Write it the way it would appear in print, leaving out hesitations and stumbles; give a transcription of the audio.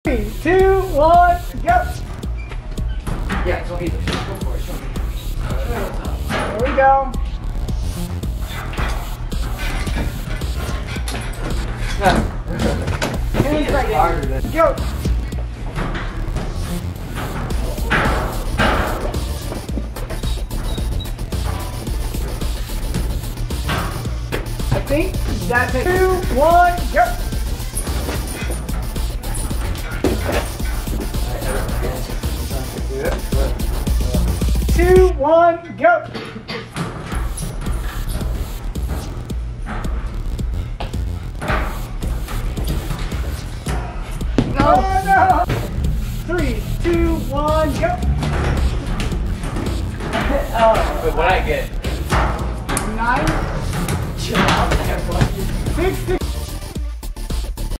3, 2, 1, go! Yeah, so either. Go for it. Show me. There we go. Hands right harder than. Go! I think that's it. 2, 1, go! Two, one, go! No! Oh, no! 3, 2, 1, go! Oh, wait, what I get? 9. Chill out there, buddy. 6, 6.